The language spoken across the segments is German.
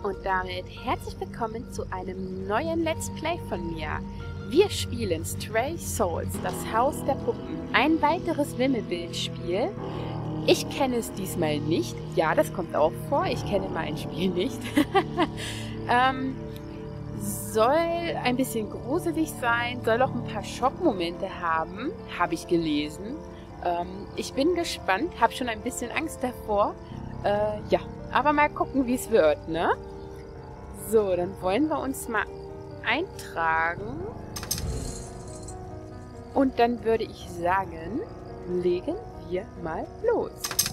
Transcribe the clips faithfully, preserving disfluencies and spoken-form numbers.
und damit herzlich willkommen zu einem neuen Let's Play von mir. Wir spielen Stray Souls, das Haus der Puppen. Ein weiteres Wimmelbildspiel. Ich kenne es diesmal nicht. Ja, das kommt auch vor. Ich kenne mal ein Spiel nicht. ähm, soll ein bisschen gruselig sein, soll auch ein paar Schockmomente haben, habe ich gelesen. Ähm, ich bin gespannt, habe schon ein bisschen Angst davor. Äh, ja, aber mal gucken, wie es wird, ne? So, dann wollen wir uns mal eintragen. Und dann würde ich sagen, legen wir mal los.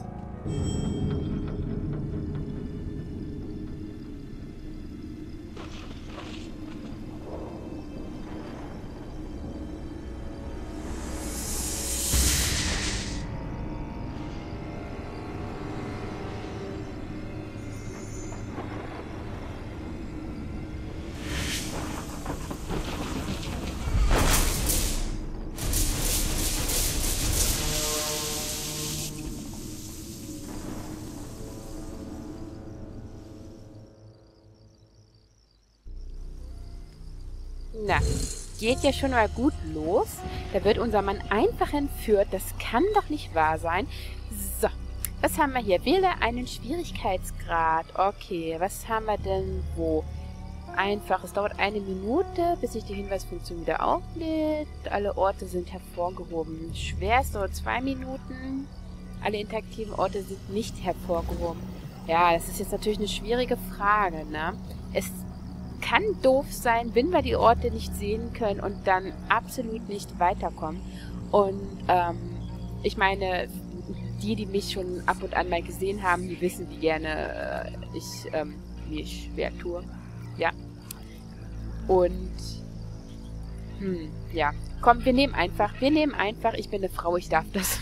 Na, geht ja schon mal gut los. Da wird unser Mann einfach entführt. Das kann doch nicht wahr sein. So, was haben wir hier? Wähle einen Schwierigkeitsgrad. Okay, was haben wir denn wo? Einfach, es dauert eine Minute, bis sich die Hinweisfunktion wieder auflädt. Alle Orte sind hervorgehoben. Schwer, es dauert zwei Minuten. Alle interaktiven Orte sind nicht hervorgehoben. Ja, das ist jetzt natürlich eine schwierige Frage, ne? Es kann doof sein, wenn wir die Orte nicht sehen können und dann absolut nicht weiterkommen. Und ähm, ich meine, die, die mich schon ab und an mal gesehen haben, die wissen, wie gerne äh, ich ähm, mich schwer tue. Ja. Und hm, ja. Komm, wir nehmen einfach, wir nehmen einfach, ich bin eine Frau, ich darf das.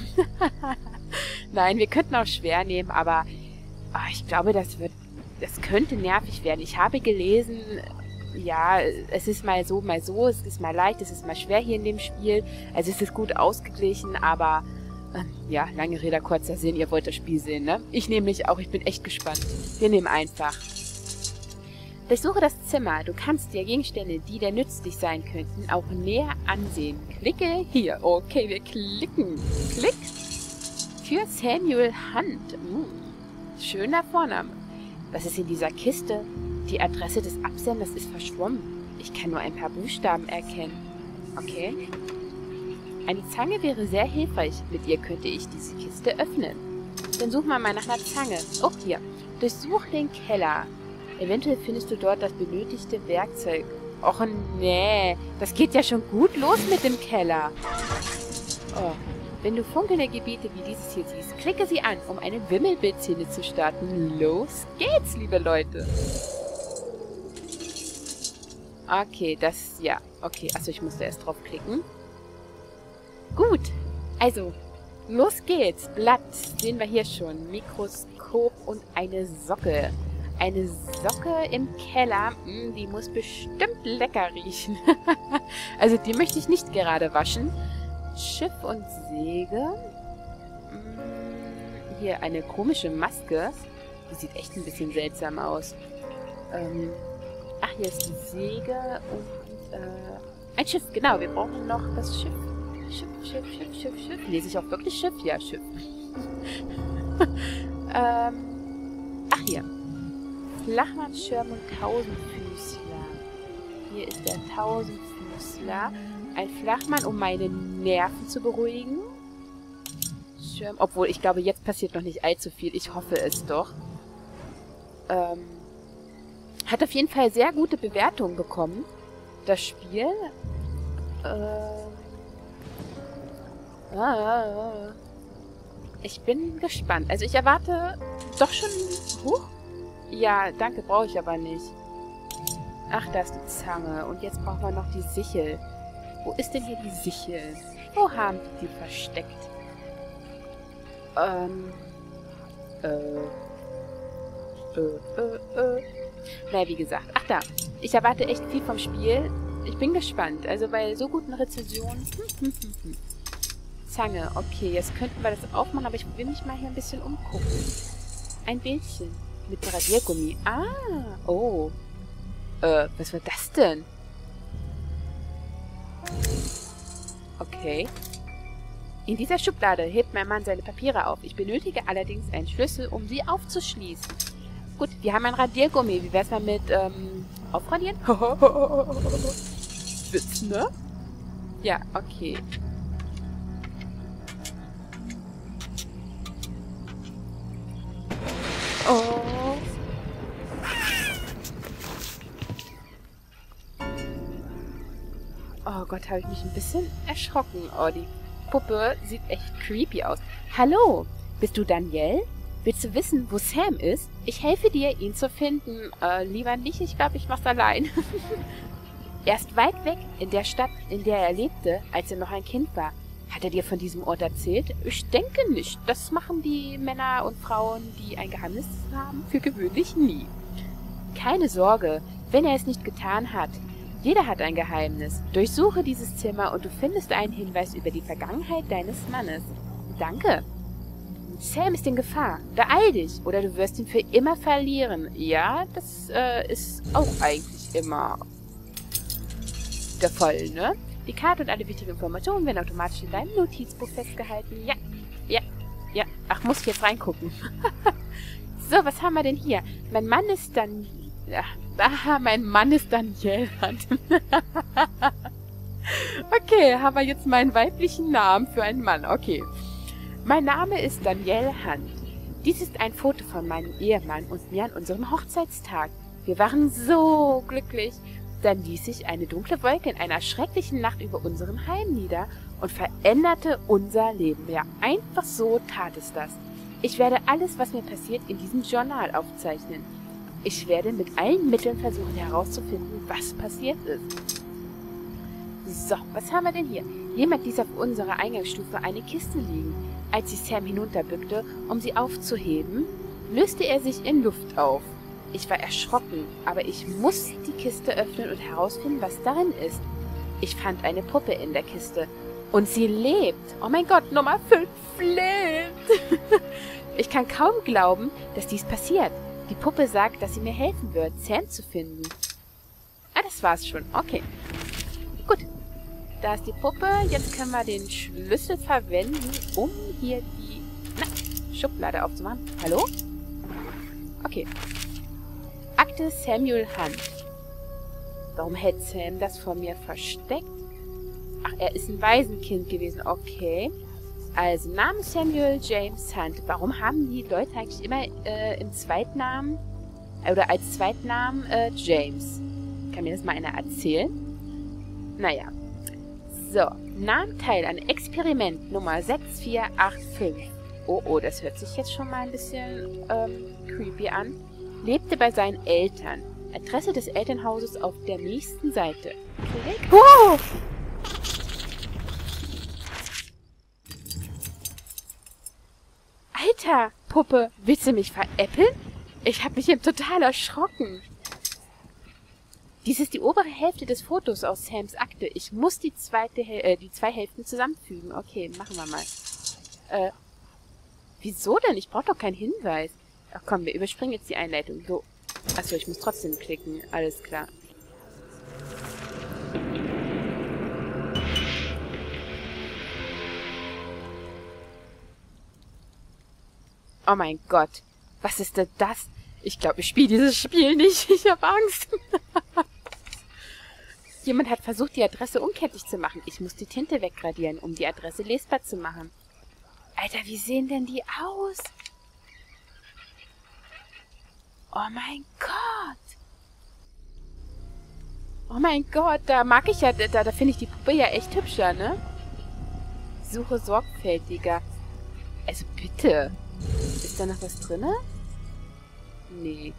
Nein, wir könnten auch schwer nehmen, aber oh, ich glaube, das wird Das könnte nervig werden. Ich habe gelesen, ja, es ist mal so, mal so, es ist mal leicht, es ist mal schwer hier in dem Spiel. Also es ist gut ausgeglichen, aber äh, ja, lange Rede, kurzer Sinn, ihr wollt das Spiel sehen, ne? Ich nehme mich auch, ich bin echt gespannt. Wir nehmen einfach. Durchsuche das Zimmer. Du kannst dir Gegenstände, die dir nützlich sein könnten, auch näher ansehen. Klicke hier. Okay, wir klicken. Klick. Für Samuel Hunt. Uh, schöner Vorname. Was ist in dieser Kiste? Die Adresse des Absenders ist verschwommen. Ich kann nur ein paar Buchstaben erkennen. Okay. Eine Zange wäre sehr hilfreich. Mit ihr könnte ich diese Kiste öffnen. Dann such mal mal nach einer Zange. Oh, hier. Durchsuch den Keller. Eventuell findest du dort das benötigte Werkzeug. Och, nee. Das geht ja schon gut los mit dem Keller. Oh. Wenn du funkelnde Gebiete wie dieses hier siehst, klicke sie an, um eine Wimmelbildszene zu starten. Los geht's, liebe Leute. Okay, das, ja. Okay, achso, ich musste erst draufklicken. Gut, also, los geht's. Blatt sehen wir hier schon. Mikroskop und eine Socke. Eine Socke im Keller, mh, die muss bestimmt lecker riechen. Also, die möchte ich nicht gerade waschen. Schiff und Säge. Hier eine komische Maske. Die sieht echt ein bisschen seltsam aus. Ähm, ach, hier ist die Säge und äh, ein Schiff. Genau, wir brauchen noch das Schiff. Schiff, Schiff, Schiff, Schiff, Schiff. Lese ich auch wirklich Schiff? Ja, Schiff. ähm, ach, hier. Flachmannsschirm und Tausendfüßler. Hier ist der Tausendfüßler. Ein Flachmann, um meine Nerven zu beruhigen. Schirm. Obwohl, ich glaube, jetzt passiert noch nicht allzu viel. Ich hoffe es doch. Ähm, hat auf jeden Fall sehr gute Bewertungen bekommen. Das Spiel. Äh, ah, ich bin gespannt. Also ich erwarte doch schon... Huch. Ja, danke, brauche ich aber nicht. Ach, da ist die Zange. Und jetzt brauchen wir noch die Sichel. Wo ist denn hier die Sichel? Wo haben die die versteckt? Ähm. Äh. Äh, äh, äh. Na, wie gesagt. Ach, da. Ich erwarte echt viel vom Spiel. Ich bin gespannt. Also bei so guten Rezensionen. Hm, hm, hm, hm. Zange. Okay, jetzt könnten wir das aufmachen, aber ich will mich mal hier ein bisschen umgucken. Ein Bildchen. Mit Radiergummi. Ah, oh. Äh, was war das denn? Okay. In dieser Schublade hebt mein Mann seine Papiere auf. Ich benötige allerdings einen Schlüssel, um sie aufzuschließen. Gut, wir haben ein Radiergummi. Wie wär's mal mit, ähm, aufradieren? Witz, ne? Ja, okay. Oh. Oh Gott, habe ich mich ein bisschen erschrocken. Oh, die Puppe sieht echt creepy aus. Hallo, bist du Danielle? Willst du wissen, wo Sam ist? Ich helfe dir, ihn zu finden. Äh, lieber nicht, ich glaube, ich mach's allein. Er ist weit weg in der Stadt, in der er lebte, als er noch ein Kind war. Hat er dir von diesem Ort erzählt? Ich denke nicht. Das machen die Männer und Frauen, die ein Geheimnis haben, für gewöhnlich nie. Keine Sorge, wenn er es nicht getan hat. Jeder hat ein Geheimnis. Durchsuche dieses Zimmer und du findest einen Hinweis über die Vergangenheit deines Mannes. Danke. Sam ist in Gefahr. Beeil dich, oder du wirst ihn für immer verlieren. Ja, das äh, ist auch eigentlich immer der Fall, ne? Die Karte und alle wichtigen Informationen werden automatisch in deinem Notizbuch festgehalten. Ja, ja, ja. Ach, muss ich jetzt reingucken. So, was haben wir denn hier? Mein Mann ist dann... Ja, aha, mein Mann ist Danielle Hunt. Okay, haben wir jetzt meinen weiblichen Namen für einen Mann. Okay. Mein Name ist Danielle Hunt. Dies ist ein Foto von meinem Ehemann und mir an unserem Hochzeitstag. Wir waren so glücklich. Dann ließ sich eine dunkle Wolke in einer schrecklichen Nacht über unserem Heim nieder und veränderte unser Leben. Ja, einfach so tat es das. Ich werde alles, was mir passiert, in diesem Journal aufzeichnen. Ich werde mit allen Mitteln versuchen herauszufinden, was passiert ist. So, was haben wir denn hier? Jemand ließ auf unserer Eingangsstufe eine Kiste liegen. Als sie Sam hinunterbückte, um sie aufzuheben, löste er sich in Luft auf. Ich war erschrocken, aber ich musste die Kiste öffnen und herausfinden, was darin ist. Ich fand eine Puppe in der Kiste. Und sie lebt. Oh mein Gott, Nummer fünf lebt. Ich kann kaum glauben, dass dies passiert. Die Puppe sagt, dass sie mir helfen wird, Sam zu finden. Ah, das war's schon. Okay. Gut. Da ist die Puppe. Jetzt können wir den Schlüssel verwenden, um hier die na, Schublade aufzumachen. Hallo? Okay. Akte Samuel Hunt. Warum hält Sam das vor mir versteckt? Ach, er ist ein Waisenkind gewesen. Okay. Also, Name Samuel James Hunt. Warum haben die Leute eigentlich immer äh, im Zweitnamen oder als Zweitnamen äh, James? Kann mir das mal einer erzählen? Naja. So, nahm teil an Experiment Nummer sechs vier acht fünf. Oh, oh, das hört sich jetzt schon mal ein bisschen ähm, creepy an. Lebte bei seinen Eltern. Adresse des Elternhauses auf der nächsten Seite. Klick. Oh! Alter, Puppe, willst du mich veräppeln? Ich habe mich eben total erschrocken. Dies ist die obere Hälfte des Fotos aus Sams Akte. Ich muss die zweite, äh, die zwei Hälften zusammenfügen. Okay, machen wir mal. Äh, wieso denn? Ich brauche doch keinen Hinweis. Ach komm, wir überspringen jetzt die Einleitung. So. Achso, ich muss trotzdem klicken. Alles klar. Oh mein Gott. Was ist denn das? Ich glaube, ich spiele dieses Spiel nicht. Ich habe Angst. Jemand hat versucht, die Adresse unkenntlich zu machen. Ich muss die Tinte wegradieren, um die Adresse lesbar zu machen. Alter, wie sehen denn die aus? Oh mein Gott. Oh mein Gott, da mag ich ja, da, da finde ich die Puppe ja echt hübscher, ne? Suche sorgfältiger. Also bitte. Ist da noch was drinne? Nee.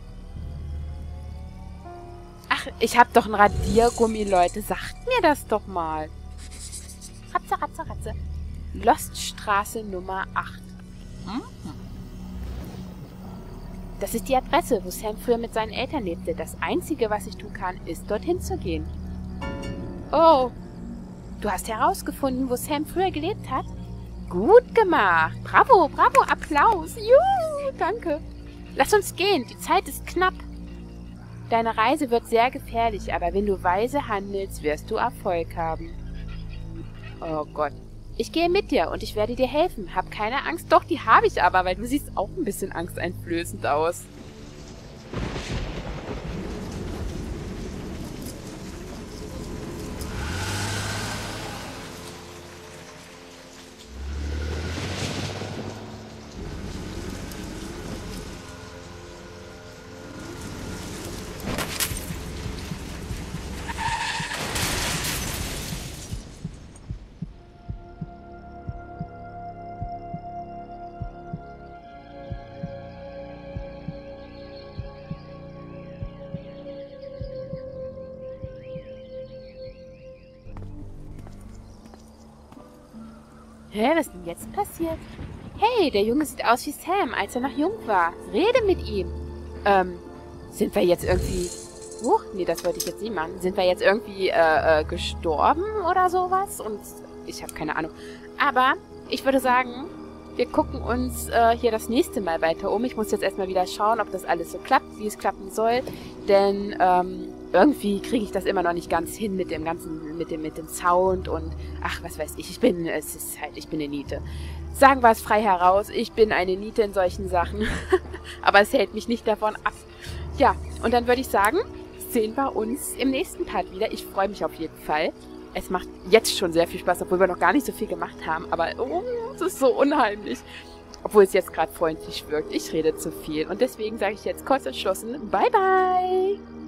Ach, ich hab doch ein Radiergummi, Leute. Sagt mir das doch mal. Ratze, ratze, ratze. Loststraße Nummer acht. Mhm. Das ist die Adresse, wo Sam früher mit seinen Eltern lebte. Das Einzige, was ich tun kann, ist, dorthin zu gehen. Oh, du hast herausgefunden, wo Sam früher gelebt hat? Gut gemacht. Bravo, bravo, Applaus. Juhu, danke. Lass uns gehen, die Zeit ist knapp. Deine Reise wird sehr gefährlich, aber wenn du weise handelst, wirst du Erfolg haben. Oh Gott. Ich gehe mit dir und ich werde dir helfen. Hab keine Angst. Doch, die habe ich aber, weil du siehst auch ein bisschen angsteinflößend aus. Hä, was ist denn jetzt passiert? Hey, der Junge sieht aus wie Sam, als er noch jung war. Rede mit ihm. Ähm, sind wir jetzt irgendwie... Huch, nee, das wollte ich jetzt nicht machen. Sind wir jetzt irgendwie, äh, äh, gestorben oder sowas? Und ich habe keine Ahnung. Aber ich würde sagen, wir gucken uns äh, hier das nächste Mal weiter um. Ich muss jetzt erstmal wieder schauen, ob das alles so klappt, wie es klappen soll. Denn, ähm... irgendwie kriege ich das immer noch nicht ganz hin mit dem ganzen, mit dem, mit dem Sound und ach, was weiß ich, ich bin, es ist halt, ich bin eine Niete. Sagen wir es frei heraus, ich bin eine Niete in solchen Sachen, aber es hält mich nicht davon ab. Ja, und dann würde ich sagen, sehen wir uns im nächsten Part wieder. Ich freue mich auf jeden Fall. Es macht jetzt schon sehr viel Spaß, obwohl wir noch gar nicht so viel gemacht haben, aber oh, es ist so unheimlich. Obwohl es jetzt gerade freundlich wirkt. Ich rede zu viel und deswegen sage ich jetzt kurz entschlossen, bye bye!